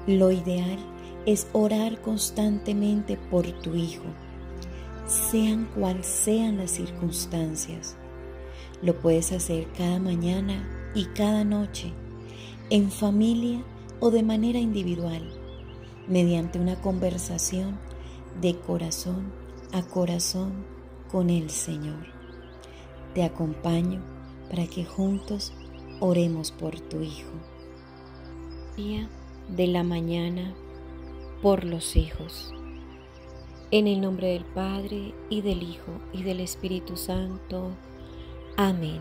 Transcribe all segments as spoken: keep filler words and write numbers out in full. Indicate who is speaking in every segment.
Speaker 1: Lo ideal es orar constantemente por tu hijo, sean cual sean las circunstancias. Lo puedes hacer cada mañana y cada noche, en familia o de manera individual, mediante una conversación de corazón a corazón con el Señor. Te acompaño para que juntos oremos por tu hijo. Día de la mañana por los hijos. En el nombre del Padre, y del Hijo, y del Espíritu Santo. Amén.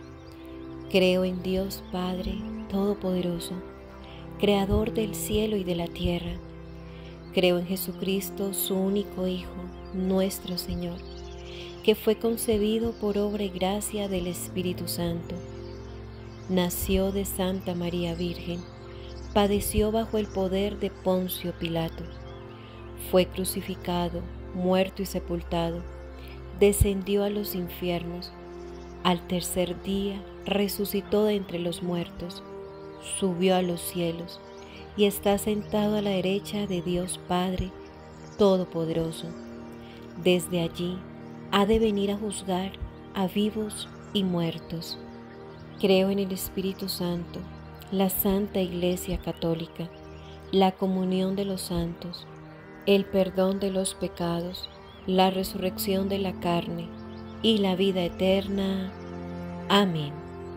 Speaker 1: Creo en Dios Padre Todopoderoso, Creador del cielo y de la tierra. Creo en Jesucristo, su único Hijo, nuestro Señor, que fue concebido por obra y gracia del Espíritu Santo. Nació de Santa María Virgen, padeció bajo el poder de Poncio Pilato, fue crucificado, muerto y sepultado, descendió a los infiernos, al tercer día resucitó de entre los muertos, subió a los cielos y está sentado a la derecha de Dios Padre Todopoderoso. Desde allí ha de venir a juzgar a vivos y muertos. Creo en el Espíritu Santo, la Santa Iglesia Católica, la comunión de los santos, el perdón de los pecados, la resurrección de la carne y la vida eterna. Amén.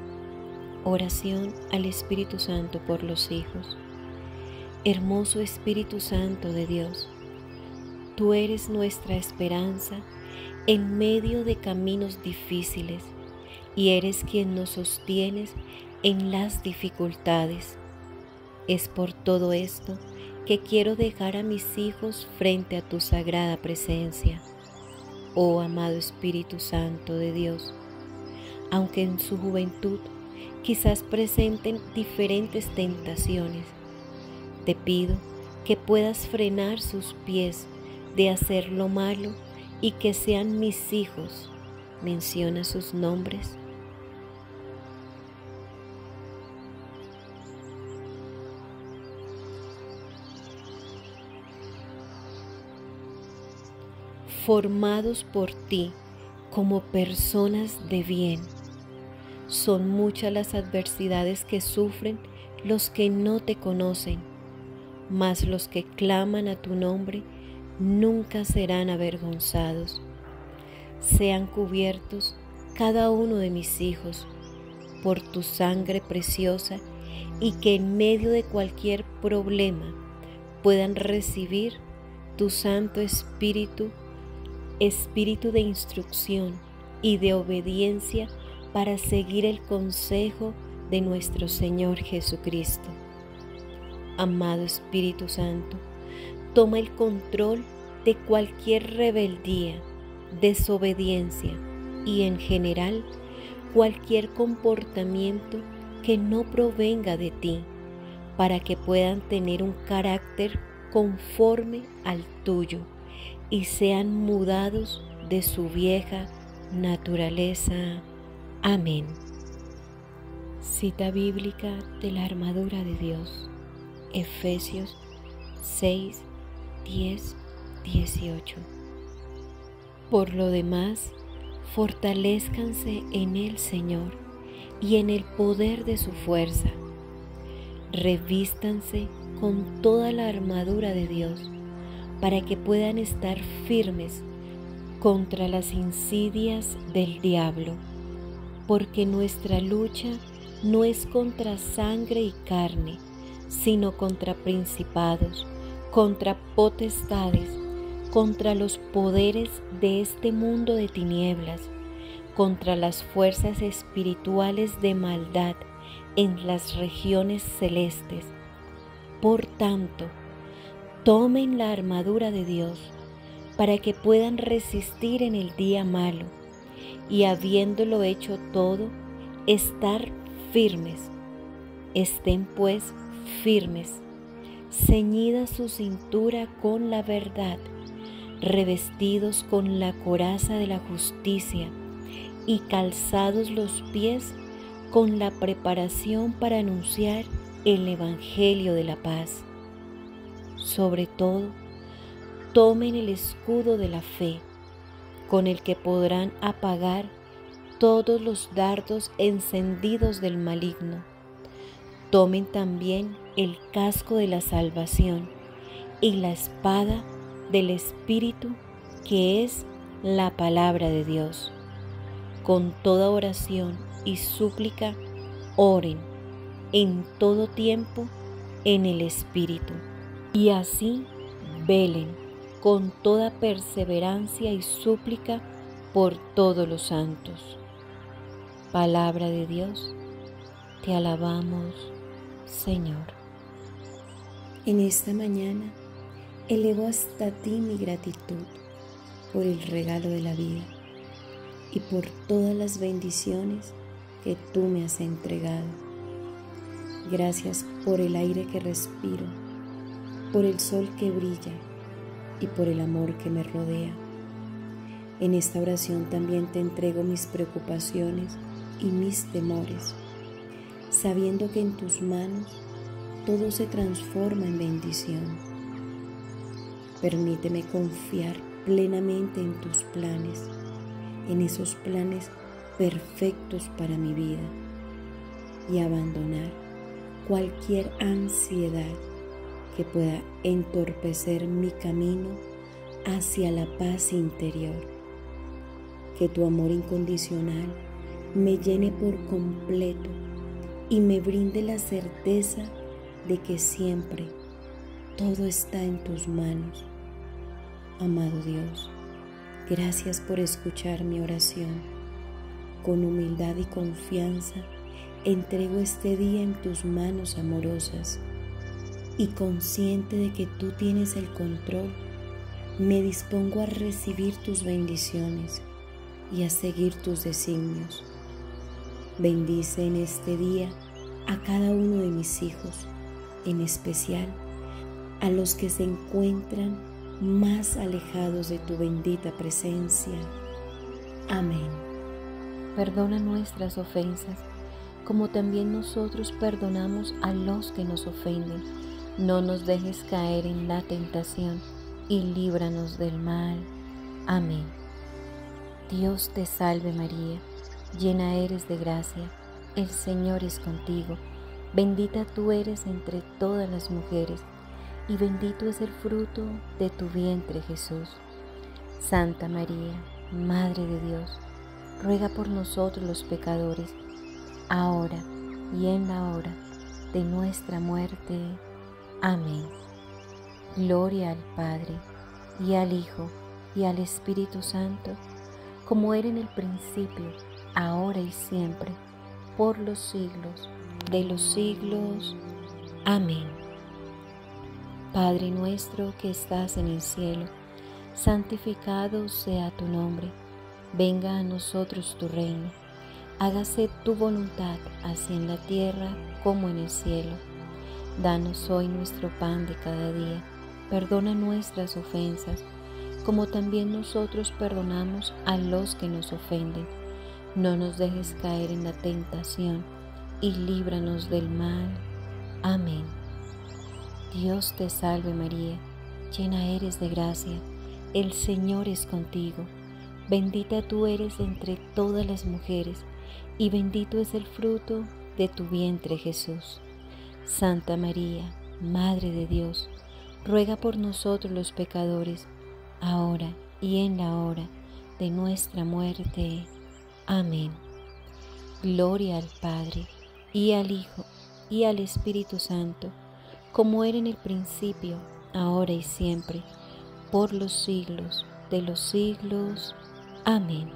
Speaker 1: Oración al Espíritu Santo por los hijos. Hermoso Espíritu Santo de Dios, tú eres nuestra esperanza en medio de caminos difíciles y eres quien nos sostienes en las dificultades. Es por todo esto que quiero dejar a mis hijos frente a tu sagrada presencia, oh amado Espíritu Santo de Dios. Aunque en su juventud quizás presenten diferentes tentaciones, te pido que puedas frenar sus pies de hacer lo malo y que sean mis hijos. Menciona sus nombres. Formados por ti como personas de bien. Son muchas las adversidades que sufren los que no te conocen, mas los que claman a tu nombre nunca serán avergonzados. Sean cubiertos cada uno de mis hijos por tu sangre preciosa y que en medio de cualquier problema puedan recibir tu Santo Espíritu, Espíritu de instrucción y de obediencia para seguir el consejo de nuestro Señor Jesucristo. Amado Espíritu Santo, toma el control de cualquier rebeldía, desobediencia y en general cualquier comportamiento que no provenga de ti, para que puedan tener un carácter conforme al tuyo y sean mudados de su vieja naturaleza. Amén. Cita bíblica de la armadura de Dios, Efesios seis, diez, dieciocho. Por lo demás, fortalézcanse en el Señor y en el poder de su fuerza. Revístanse con toda la armadura de Dios para que puedan estar firmes contra las insidias del diablo, porque nuestra lucha no es contra sangre y carne, sino contra principados, contra potestades, contra los poderes de este mundo de tinieblas, contra las fuerzas espirituales de maldad en las regiones celestes. Por tanto, tomen la armadura de Dios para que puedan resistir en el día malo y, habiéndolo hecho todo, estar firmes. Estén pues firmes, ceñida su cintura con la verdad, revestidos con la coraza de la justicia y calzados los pies con la preparación para anunciar el Evangelio de la paz. sobre todo, tomen el escudo de la fe, con el que podrán apagar todos los dardos encendidos del maligno. Tomen también el casco de la salvación y la espada del Espíritu, que es la palabra de Dios. Con toda oración y súplica, oren en todo tiempo en el Espíritu, y así velen con toda perseverancia y súplica por todos los santos. Palabra de Dios, te alabamos, Señor. En esta mañana elevo hasta ti mi gratitud por el regalo de la vida y por todas las bendiciones que tú me has entregado. Gracias por el aire que respiro, por el sol que brilla y por el amor que me rodea. En esta oración también te entrego mis preocupaciones y mis temores, sabiendo que en tus manos todo se transforma en bendición. Permíteme confiar plenamente en tus planes, en esos planes perfectos para mi vida, y abandonar cualquier ansiedad que pueda entorpecer mi camino hacia la paz interior. Que tu amor incondicional me llene por completo y me brinde la certeza de que siempre todo está en tus manos. Amado Dios, gracias por escuchar mi oración. Con humildad y confianza entrego este día en tus manos amorosas, y consciente de que tú tienes el control, me dispongo a recibir tus bendiciones y a seguir tus designios. Bendice en este día a cada uno de mis hijos, en especial a los que se encuentran más alejados de tu bendita presencia. Amén. Perdona nuestras ofensas, como también nosotros perdonamos a los que nos ofenden. No nos dejes caer en la tentación y líbranos del mal. Amén. Dios te salve María, llena eres de gracia, el Señor es contigo. Bendita tú eres entre todas las mujeres, y bendito es el fruto de tu vientre Jesús. Santa María, Madre de Dios, ruega por nosotros los pecadores, ahora y en la hora de nuestra muerte. Amén. Gloria al Padre, y al Hijo, y al Espíritu Santo, como era en el principio, ahora y siempre, por los siglos de los siglos. Amén. Padre nuestro que estás en el cielo, santificado sea tu nombre. Venga a nosotros tu reino. Hágase tu voluntad, así en la tierra como en el cielo. Danos hoy nuestro pan de cada día. Perdona nuestras ofensas, como también nosotros perdonamos a los que nos ofenden. No nos dejes caer en la tentación, y líbranos del mal. Amén. Dios te salve María, llena eres de gracia, el Señor es contigo. Bendita tú eres entre todas las mujeres, y bendito es el fruto de tu vientre Jesús. Santa María, Madre de Dios, ruega por nosotros los pecadores, ahora y en la hora de nuestra muerte. Amén. Gloria al Padre, y al Hijo, y al Espíritu Santo, como era en el principio, ahora y siempre, por los siglos de los siglos. Amén.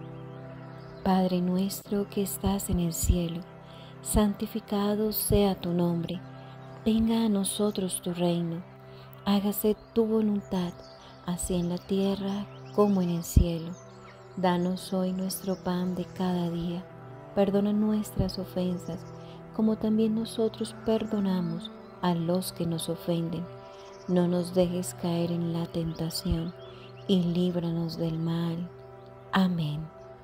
Speaker 1: Padre nuestro que estás en el cielo, santificado sea tu nombre. Venga a nosotros tu reino. Hágase tu voluntad, así en la tierra como en el cielo. Danos hoy nuestro pan de cada día. Perdona nuestras ofensas, como también nosotros perdonamos a los que nos ofenden. No nos dejes caer en la tentación, y líbranos del mal. Amén.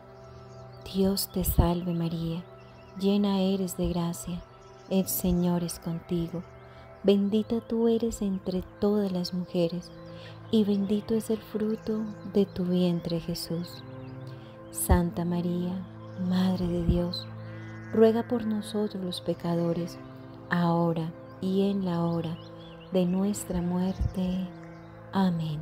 Speaker 1: Dios te salve María, llena eres de gracia, el Señor es contigo. Bendita tú eres entre todas las mujeres, y bendito es el fruto de tu vientre, Jesús. Santa María, Madre de Dios, ruega por nosotros los pecadores, ahora y en la hora de nuestra muerte. Amén.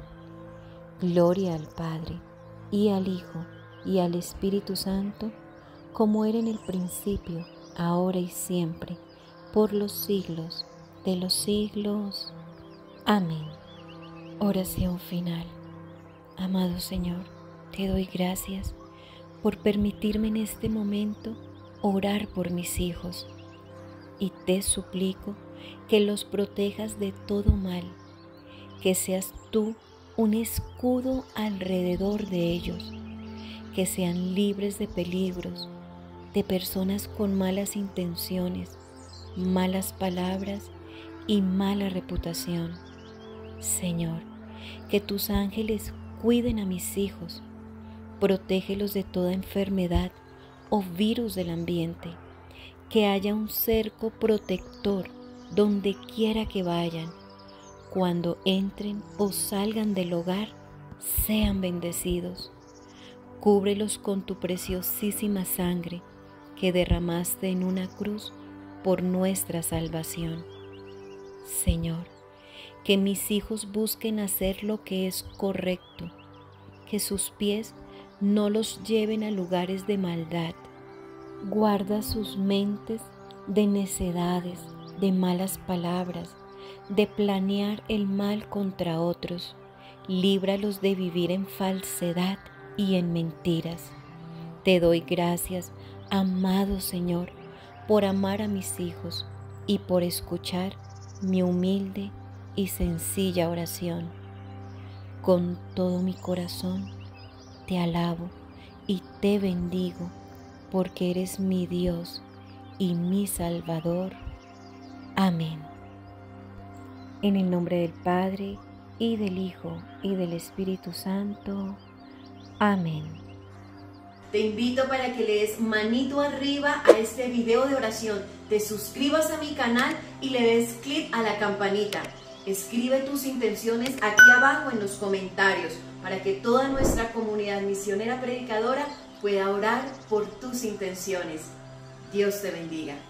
Speaker 1: Gloria al Padre, y al Hijo, y al Espíritu Santo, como era en el principio, ahora y siempre, por los siglos de los siglos. Amén. Oración final. Amado Señor, te doy gracias por permitirme en este momento orar por mis hijos, y te suplico que los protejas de todo mal, que seas tú un escudo alrededor de ellos, que sean libres de peligros, de personas con malas intenciones, malas palabras y mala reputación. Señor, que tus ángeles cuiden a mis hijos, protégelos de toda enfermedad o virus del ambiente, que haya un cerco protector donde quiera que vayan. Cuando entren o salgan del hogar, sean bendecidos. Cúbrelos con tu preciosísima sangre que derramaste en una cruz por nuestra salvación. Señor, que mis hijos busquen hacer lo que es correcto, que sus pies no los lleven a lugares de maldad. Guarda sus mentes de necedades, de malas palabras, de planear el mal contra otros. Líbralos de vivir en falsedad y en mentiras. Te doy gracias, amado Señor, por amar a mis hijos y por escuchar mi humilde y sencilla oración. Con todo mi corazón te alabo y te bendigo, porque eres mi Dios y mi Salvador. Amén. En el nombre del Padre, y del Hijo, y del Espíritu Santo. Amén.
Speaker 2: Te invito para que le des manito arriba a este video de oración, te suscribas a mi canal y le des clic a la campanita. Escribe tus intenciones aquí abajo en los comentarios para que toda nuestra comunidad misionera predicadora pueda orar por tus intenciones. Dios te bendiga.